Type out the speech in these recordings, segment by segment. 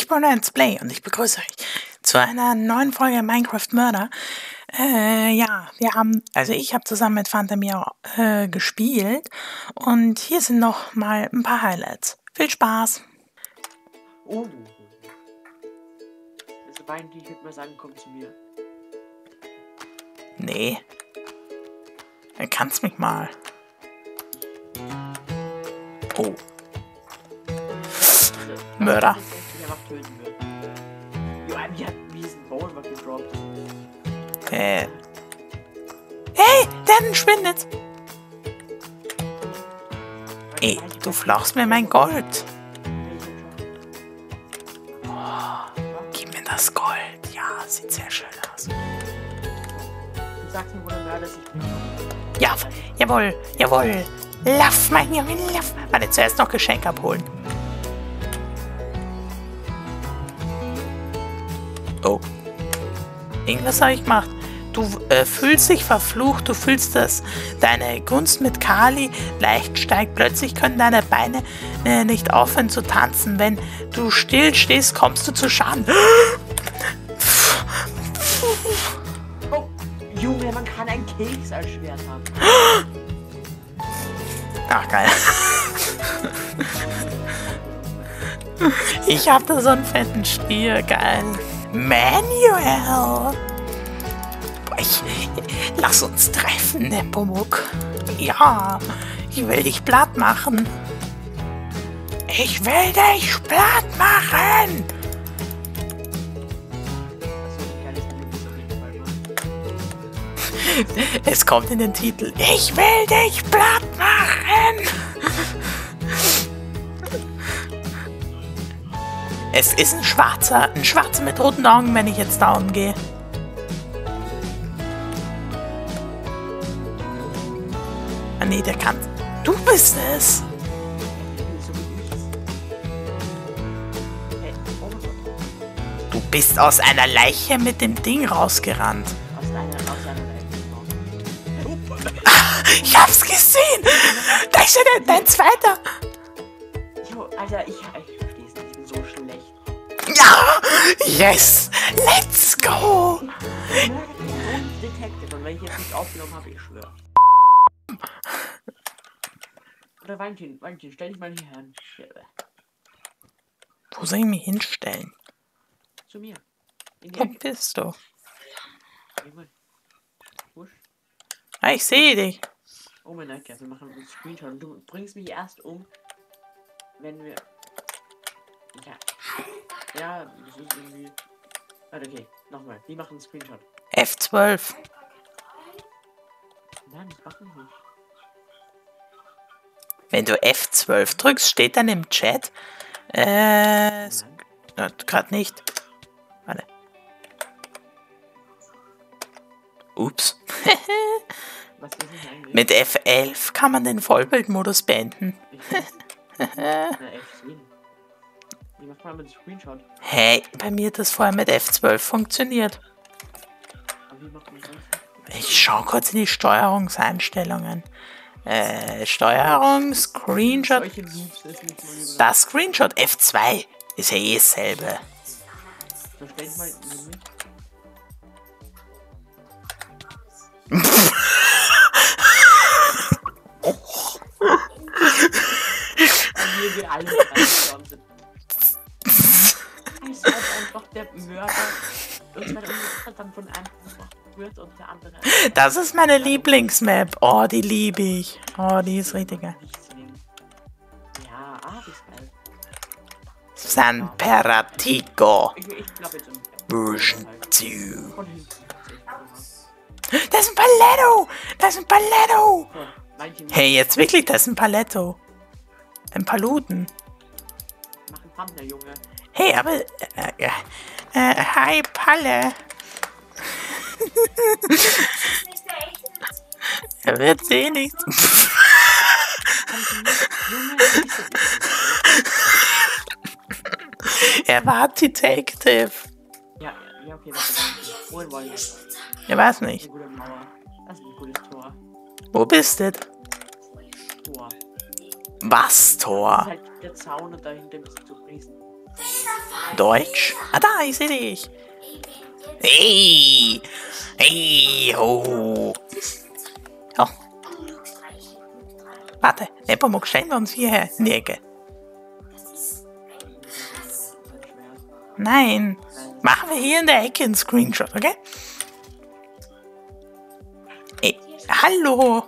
Let's Play und ich begrüße euch zu einer neuen Folge Minecraft Murder. Ja, ich habe zusammen mit Phantomir gespielt und hier sind noch mal ein paar Highlights. Viel Spaß! Oh. Also Wein, ich würde mal sagen, komm zu mir. Nee. Du kannst mich mal. Oh. Mörder. Die hat diesen Bowl gedroppt. Hey, der schwindet. Ey, du flachst mir mein Gold. Oh, gib mir das Gold. Ja, sieht sehr schön aus. Du sagst mir, wo der Mörder sich bringt. Ja, jawohl. Lauf, mein Junge, lauf. Warte, zuerst noch Geschenk abholen. Oh. Irgendwas habe ich gemacht. Du fühlst dich verflucht, du fühlst, dass deine Gunst mit Kali leicht steigt. Plötzlich können deine Beine nicht aufhören zu tanzen. Wenn du still stehst, kommst du zu Schaden. Oh, Junge, man kann einen Keks als Schwert haben. Ach, geil. Ich hab da so einen fetten Stier, geil. Manuel! Lass uns treffen, Nepomuk. Ja, ich will dich platt machen. Ich will dich platt machen! Es kommt in den Titel. Ich will dich platt machen! Es ist ein Schwarzer mit roten Augen, wenn ich jetzt down gehe. Ah nee, der kann. Du bist es! Du bist aus einer Leiche mit dem Ding rausgerannt. Aus einer Leiche. Ich hab's gesehen! Da ist ja dein zweiter! Jo, Alter, ich versteh's nicht, ich bin so schlecht. Ja! Yes! Let's go! Detective, und wenn ich jetzt nicht aufgenommen habe, ich schwöre. Oder Weinchen, stell dich mal hier hin. Wo soll ich mich hinstellen? Zu mir. In die Wo Ecke. bist du? Wusch. Ah, ich sehe dich. Oh mein Gott, wir machen einen Screenshot. Und du bringst mich erst um, wenn wir... Ja, das ist irgendwie... Warte, okay, nochmal. Wir machen einen Screenshot. F12. Nein, das machen wir nicht. Wenn du F12 drückst, steht dann im Chat. Gerade nicht. Warte. Ups. Was ist das eigentlich? Mit F11 kann man den Vollbildmodus beenden. Na, F10. Wie macht man mit dem Screenshot? Hey, bei mir hat das vorher mit F12 funktioniert. Aber wie macht man das? Ich schau kurz in die Steuerungseinstellungen. Steuerung, Screenshot. Solche Loops ist nicht mal über. Das Screenshot F2 ist ja eh dasselbe. So, stell dich mal neben mich. Hier wir alle reingestorben sind. Ich seid einfach der Mörder. Und dann von einem wird und der andere. Das ist meine Lieblingsmap. Oh, die liebe ich. Oh, die ist richtig geil. Ja, das ist geil. San Peratico. Ich glaube jetzt Version 2. von hinten. Das ist ein Paletto. Das ist ein Paletto. So, Weinchen, Hey, jetzt wirklich, das ist ein Paletto. Ein Paluten. mach einen Thumbnail, Junge. Hey, aber... hi, Palle. Er wird sehen nichts. Er war Detective. Ja, okay, das ist Weinchen. Wohin wollen wir? Ich weiß nicht. Eine gute Mauer. Das ist ein gutes Tor. Wo bist du? Tor. Was, Das ist Tor? halt der Zaun und dahinter bist du Riesen. Deutsch? Ah, da, ich sehe dich. Hey! Hey, ho! Oh. Warte, Nepomuk, stellen wir uns hierher in die Ecke. Nein, machen wir hier in der Ecke einen Screenshot, okay? Ey, hallo!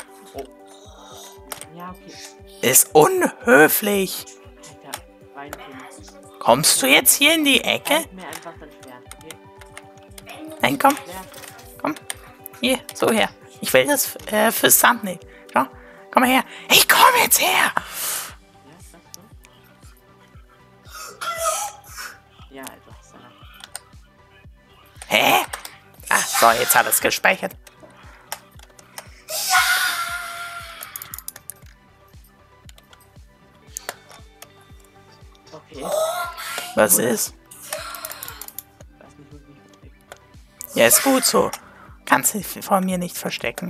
Ja, okay. Ist unhöflich. Alter, Weinchen. Kommst du jetzt hier in die Ecke? Gib mir einfach dein Schwert, okay? Nein, komm, Schwert. komm. Hier, so her. Ich will das fürs Thumbnail. Schau, komm mal her. Ich komm jetzt her! Ja, ist das so? Ja, Alter, ist er. Hä? Ah, so, jetzt hat es gespeichert. Okay. Was ist? Weiß nicht, wo ich mich verstecke. Ja, ist gut so. Kannst dich vor mir nicht verstecken.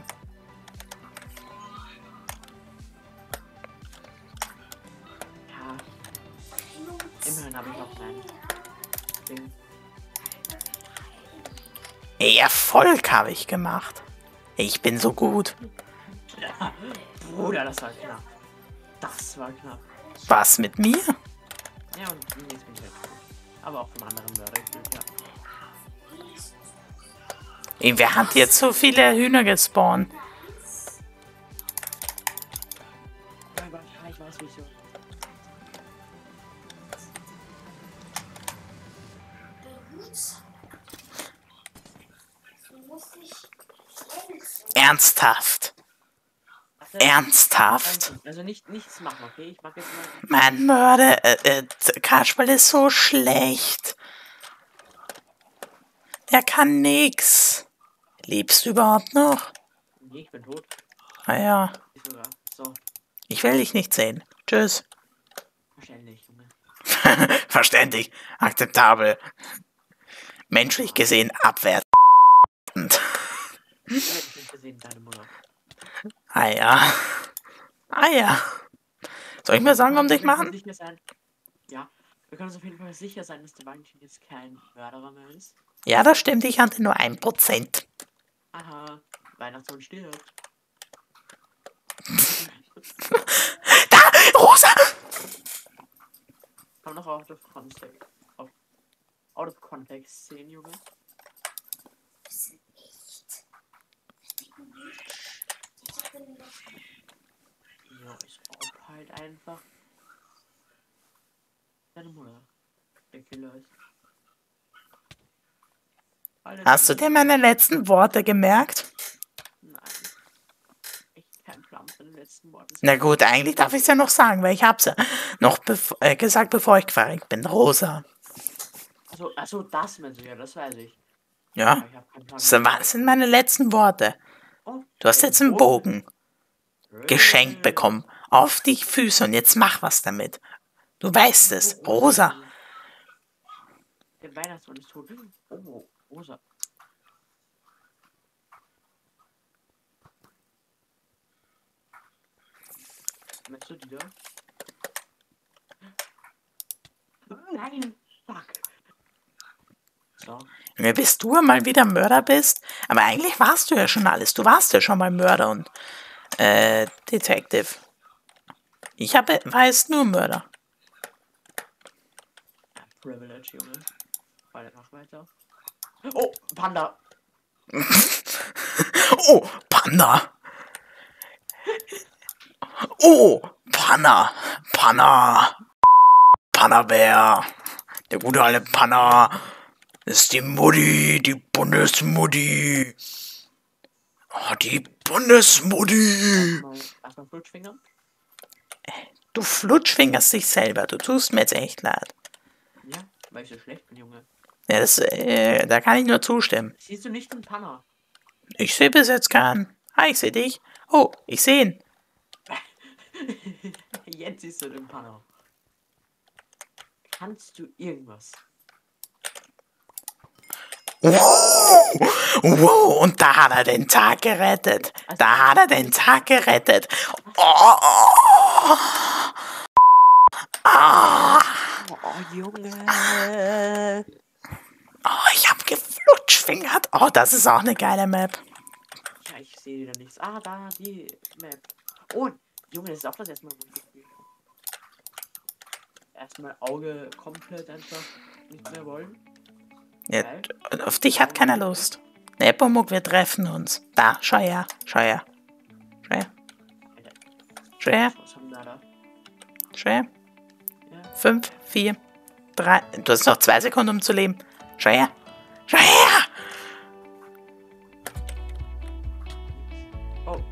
Ja. Immerhin habe ich auch mein Ding. Ey, Erfolg habe ich gemacht. Ich bin so gut. Ja. Bruder, das war knapp. Das war knapp. Was mit mir? Ja, und jetzt bin ich halt tot. Aber auch vom anderen Mörder gefühlt, ja. Ey, wer hat jetzt so viele Hühner gespawnt? Oh mein Gott, ja, ich weiß, wie ich so. Ernsthaft. Ernsthaft. Also nichts machen, okay? Ich mag jetzt mal. Mein Mörder, Kasperl ist so schlecht. Der kann nix. Lebst du überhaupt noch? Nee, ich bin tot. Naja, Ich sogar. So, ich will dich nicht sehen. Tschüss. wahrscheinlich, Junge. Verständlich. Akzeptabel. Menschlich gesehen abwertend. Ich hätte dich nicht gesehen, deine Mutter. Ah ja. Ah ja. Soll ich mir Sorgen um dich machen? Sicher sein. Ja, wir können uns auf jeden Fall sicher sein, dass der Weinchen jetzt kein Mörderer mehr ist. Ja, das stimmt. Ich hatte nur 1%. Aha, Weihnachtsmann stirbt. Da! Rosa! Komm noch out of context. Out of context sehen, Junge. Ja, ich ob halt einfach deine Mutter der Killer ist. Alter, Hast du dir meine letzten Worte gemerkt? Nein. Echt kein Plan für den letzten Worten. Na gut, eigentlich darf ich es ja noch sagen, weil ich hab's ja noch gesagt, bevor ich verreckt bin. Rosa. Also das meinst du, ja, das weiß ich. Ja, Aber ich hab keinen Plan. was sind meine letzten Worte? Oh, Du hast jetzt einen Bogen geschenkt bekommen. Auf die Füße und jetzt mach was damit. Du weißt es, Rosa. Der Weihnachtsmann ist tot. Oh, Rosa. Möchtest du die da? Nein! Fuck! So. Mir bist du mal wieder Mörder bist, aber eigentlich warst du ja schon alles. Du warst ja schon mal Mörder und Detective. Ich war jetzt nur Mörder. Privilege, Junge. Mach weiter. Oh, Panda! Oh, Panda. Oh, Panna. Panna. Panna-Bär. Der gute alte Panna. Das ist die Mutti, die Bundesmutti. Oh, die Bundesmutti. Erstmal Flutschfinger. Du flutschfingerst dich selber. Du tust mir jetzt echt leid. Ja, weil ich so schlecht bin, Junge. Ja, da kann ich nur zustimmen. Siehst du nicht den Panner? Ich sehe bis jetzt keinen. Ah, ich sehe dich. Oh, ich sehe ihn. Jetzt siehst du den Panner. Kannst du irgendwas? Wow, wow, und da hat er den Tag gerettet. Da hat er den Tag gerettet. Oh, oh, oh. Ah. Oh, Junge. Oh, ich hab geflutschfingert. Oh, das ist auch eine geile Map. Ja, ich sehe wieder nichts. Ah, da, die Map. Oh, Junge, das ist auch das erste Mal, wo ich gespielt habe. Erstmal Auge komplett einfach nicht mehr wollen. Ja, Geil. auf dich hat keiner Lust. Nepomuk, wir treffen uns. Da, schau her, schau her. Schau her, schau her, Was haben wir da? schau her. Ja. 5, 4, 3. Du hast noch 2 Sekunden, um zu leben. Schau her, schau her. Oh.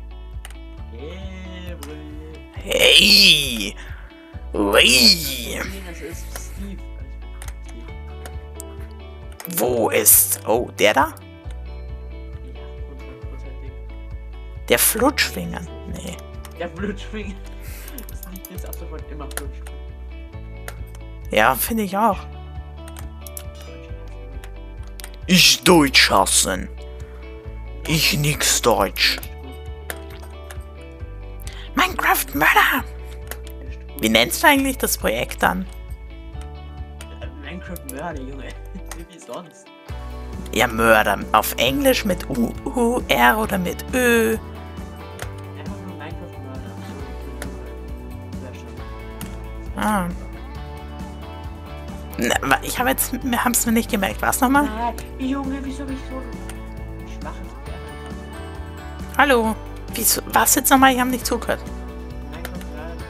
Yeah, Bruder. Hey. Ui. Nee, das ist Steve. Wo ist... Oh, der da? Ja, 100%ig. Der Flutschfinger. Nee. Der Blutschwing. Das liegt jetzt ab sofort immer Blutschwing. Ja, finde ich auch. Ich Deutsch hassen. Ich nix Deutsch. Minecraft Mörder. Wie nennst du eigentlich das Projekt dann? Minecraft Mörder, Junge. Wie sonst? Ja, Mörder. Auf Englisch mit U-R oder mit Ö. Einfach nur Minecraft Mörder. Sehr schön. Ah. Na, ich habe jetzt... Wir haben es mir nicht gemerkt. Was nochmal? Nein, Junge, wieso bin ich so ein schwaches Pferd? Hallo. Wieso, was jetzt nochmal? Ich habe nicht zugehört. Minecraft Mörder.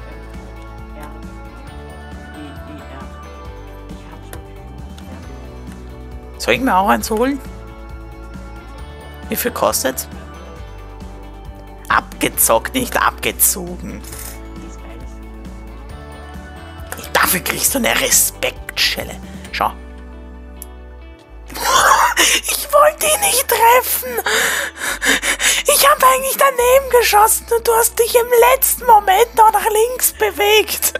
R-E-E-R. Ich hab so viel. Soll ich mir auch eins holen? Wie viel kostet's? Abgezockt, nicht abgezogen. Dafür kriegst du eine Respektschelle. Schau. Ich wollte ihn nicht treffen. Ich habe eigentlich daneben geschossen und du hast dich im letzten Moment noch nach links bewegt.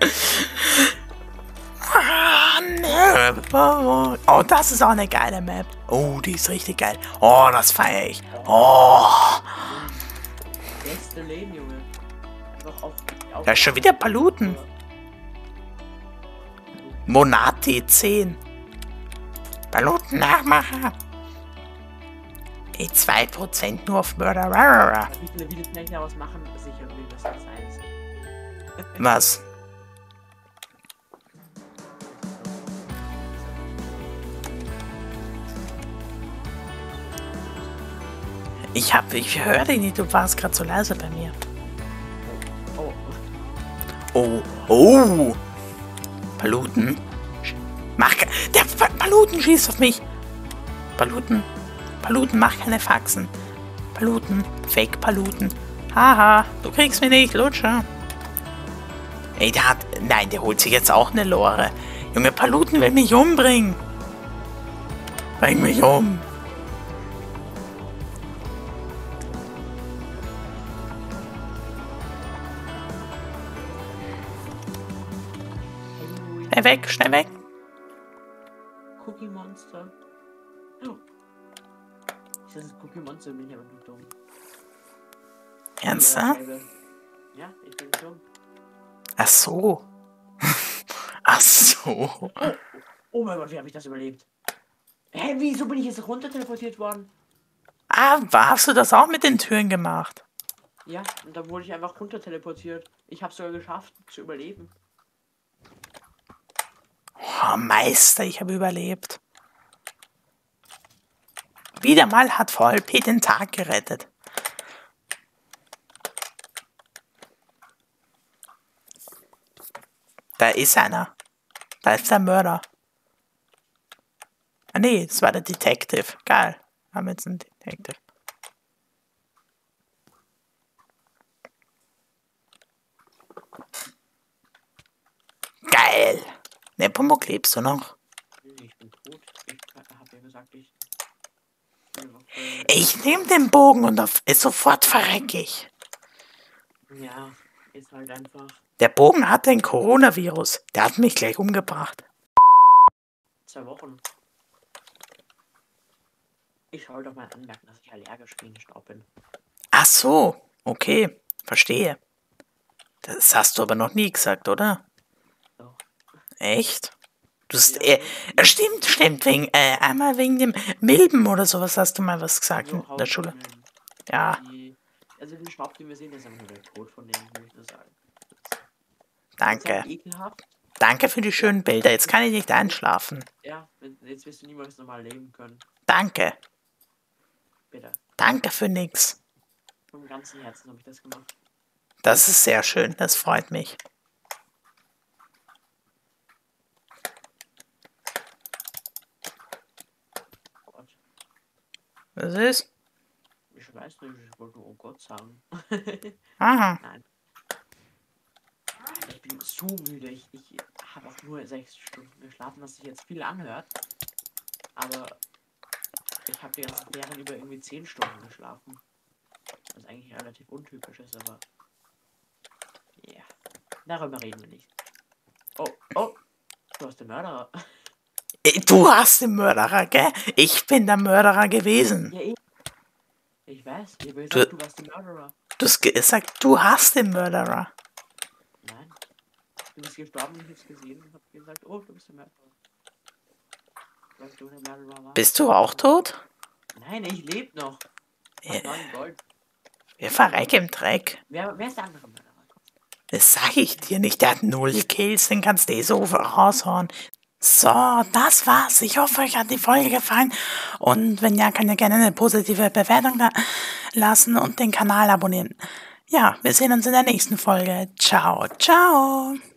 Oh, das ist auch eine geile Map. Oh, die ist richtig geil. Oh, das feiere ich. Oh. Beste Leben, Junge. Einfach auf Da ist schon wieder Paluten. Monati 10. Paluten Nachmacher. 2% nur auf Mörder. Wie viele Videos kann ich daraus machen? Sicher mindestens eins. Was? Ich höre dich nicht, du warst gerade so leise bei mir. Oh, Oh, oh. Paluten. Der Paluten schießt auf mich. Paluten, mach keine Faxen. Paluten, Fake Paluten. Haha, du kriegst mich nicht, Lutscher. Ey, nein, der holt sich jetzt auch eine Lore. Junge, Paluten will mich umbringen. Bring mich um. Schnell weg, schnell weg. Cookie Monster. Oh. Das ist Cookie Monster, bin ich aber nicht dumm. Ernsthaft? Ja, ich bin dumm. Ach so. Ach so. Oh mein Gott, wie habe ich das überlebt? Hä, wieso bin ich jetzt runter teleportiert worden? Ah, hast du das auch mit den Türen gemacht? Ja, und dann wurde ich einfach runter teleportiert. Ich habe es sogar geschafft, zu überleben. Oh, Meister, ich habe überlebt. Wieder mal hat VLP den Tag gerettet. Da ist einer. Da ist der Mörder. Ah nee, das war der Detective. Geil. Wir haben jetzt einen Detective. Geil. Nepomuk, lebst du noch? Ich bin tot. Ich habe ja gesagt, Ich nehme den Bogen und sofort verrecke ich. ja, ist halt einfach. Der Bogen hat den Coronavirus. Der hat mich gleich umgebracht. 2 Wochen. Ich soll doch mal anmerken, dass ich allergisch gegen Staub bin. Ach so, okay, verstehe. Das hast du aber noch nie gesagt, oder? So. Echt? Du hast, Ja, stimmt, einmal wegen dem Milben oder sowas hast du mal was gesagt in der Schule. Hausmilben. Ja, Also den Schwamm, den wir sehen, der ist einfach nur der Tod von denen, will ich nur sagen. Das ist danke. halt ekelhaft. Danke für die schönen Bilder. Jetzt kann ich nicht einschlafen. Ja, jetzt wirst du niemals normal leben können. Danke. Bitte. Danke für nix. Vom ganzen Herzen habe ich das gemacht. Das ist sehr schön. Das freut mich. Gott. Was ist? Ich weiß nicht, ich wollte nur oh Gott sagen. Aha. Nein. Ich bin so müde. Ich habe auch nur 6 Stunden geschlafen, was sich jetzt viel anhört. Aber ich habe die ganzen Ferien über irgendwie 10 Stunden geschlafen. Was eigentlich relativ untypisch ist, aber. Ja. Yeah. Darüber reden wir nicht. Oh, du hast den Mörderer. Du hast den Mörderer, gell? Ich bin der Mörderer gewesen. Ja, ich weiß. Ich habe gesagt, du warst der Mörderer. Du hast gesagt, du hast den Mörderer. Nein. Du bist gestorben, ich hab's gesehen und hab gesagt, oh, du bist der Mörderer. Weil du der Mörderer warst. Bist du auch tot? Nein, ich lebe noch. Ja. 9 Gold. Wir verrecken im Dreck. Wer ist der andere Mörderer? Das sag ich dir nicht. Der hat 0 Kills, den kannst du so raushauen. So, das war's. Ich hoffe, euch hat die Folge gefallen. Und wenn ja, könnt ihr gerne eine positive Bewertung da lassen und den Kanal abonnieren. Ja, wir sehen uns in der nächsten Folge. Ciao, ciao.